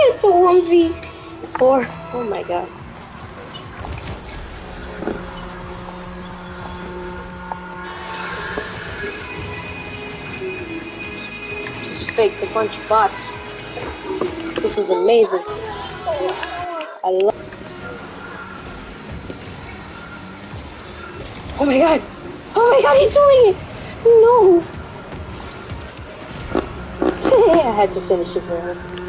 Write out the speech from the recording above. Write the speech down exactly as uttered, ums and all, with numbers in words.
It's a one v four. Oh my god. Just faked a bunch of bots. This is amazing. I love. Oh my god! Oh my god, he's doing it! No! I had to finish it for him.